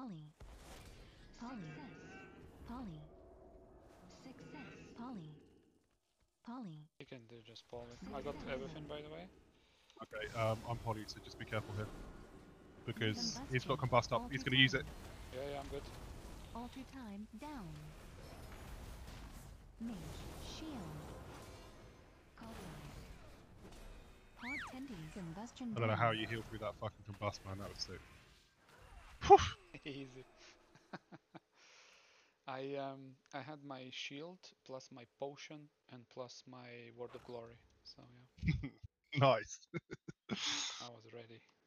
Poly. Poly. Poly. Success. Poly. Poly. You can do just poly. I got everything, by the way. Okay, I'm poly, so just be careful here. Because he's got Combustion. combust up. He's going to use it. Yeah, I'm good. Alter time down. Mage. Shield. Cauterize. Pod tending combustion. I don't know down. how you heal through that fucking combust, man. That was sick. Easy. I had my shield plus my potion and plus my word of glory. So yeah, Nice. I was ready.